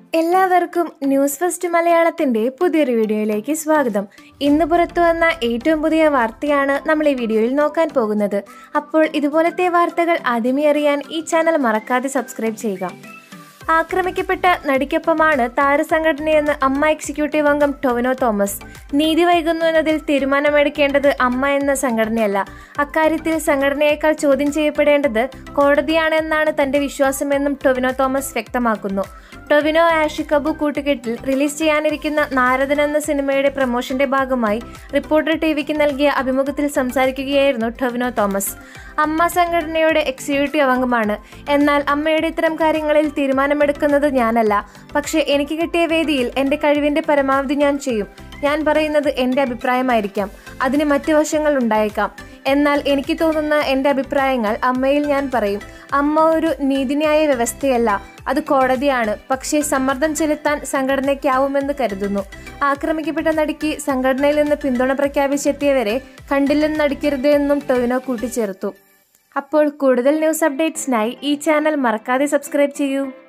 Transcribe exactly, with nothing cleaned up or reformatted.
എല്ലാവർക്കും news first മലയാളത്തിന്റെ പുതിയൊരു വീഡിയോയിലേക്ക് സ്വാഗതം. ഇന്ന് പുറത്തു വന്ന ഏറ്റവും പുതിയ വാർത്തയാണ് നമ്മൾ ഈ വീഡിയോയിൽ നോക്കാൻ പോകുന്നത്. അപ്പോൾ ഇതുപോലത്തെ വാർത്തകൾ ആദ്യമേ അറിയാൻ ഈ ചാനൽ മറക്കാതെ സബ്സ്ക്രൈബ് ചെയ്യുക. ആക്രമിക്കപ്പെട്ട നടിക്കൊപ്പമാണ് താരസംഘടനയെന്ന് അമ്മ എക്സിക്യൂട്ടീവ് അംഗം ടൊവിനോ തോമസ്. നീതി വൈകുന്നു എന്നതിൽ തീരുമാനമെടുക്കേണ്ടത് അമ്മ എന്ന സംഘടനയല്ല. അക്കാര്യത്തിൽ സംഘടനയേക്കാൾ ചോദ്യം ചെയ്യപ്പെടേണ്ടത് കോടതിയാണെന്നാണ് തന്റെ വിശ്വാസമെന്നും ടൊവിനോ തോമസ് വ്യക്തമാക്കുന്നു. ടൊവിനോ ആഷിഖ് അബു കൂട്ടുകെട്ടിൽ റിലീസ് ചെയ്യാനിരിക്കുന്ന നാരദൻ എന്ന സിനിമയുടെ പ്രമോഷന്റെ ഭാഗമായി റിപ്പോർട്ടർ ടിവിക്ക് നൽകിയ അഭിമുഖത്തിൽ സംസാരിക്കുകയായിരുന്നു ടൊവിനോ തോമസ്. അമ്മ സംഘടനയുടെ എക്സിക്യൂട്ടീവ് അംഗമാണ്. എന്നാൽ അമ്മയുടെ ഇത്തരം കാര്യങ്ങളിൽ തീരുമാനമെടുക്കുന്നത് ഞാനല്ല. പക്ഷേ എനിക്ക് കിട്ടിയ വേദിയിൽ എന്റെ കഴിവിന്റെ പരമാവധി ഞാൻ ചെയ്യും. ഞാൻ പറയുന്നത് എന്റെ അഭിപ്രായമായിരിക്കാം. അതിന് മറ്റു വശങ്ങൾ ഉണ്ടായേക്കാം. എന്നാൽ എനിക്ക് തോന്നുന്ന എന്റെ അഭിപ്രായങ്ങൾ അമ്മയിൽ ഞാൻ പറയും. അമ്മ ഒരു നീതിന്യായ വ്യവസ്ഥയല്ല, അത് കോടതിയാണ്. പക്ഷേ സമ്മർദ്ദം ചെലുത്താൻ സംഘടനയ്ക്കാവുമെന്ന് കരുതുന്നു. ആക്രമിക്കപ്പെട്ട നടിക്ക് സംഘടനയിൽ നിന്ന് പിന്തുണ പ്രഖ്യാപിച്ചെത്തിയവരെ കണ്ടില്ലെന്ന് നടിക്കരുത് എന്നും ടൊവിനോ കൂട്ടിച്ചേർത്തു. അപ്പോൾ കൂടുതൽ ന്യൂസ് അപ്ഡേറ്റ്സിനായി ഈ ചാനൽ മറക്കാതെ സബ്സ്ക്രൈബ് ചെയ്യൂ.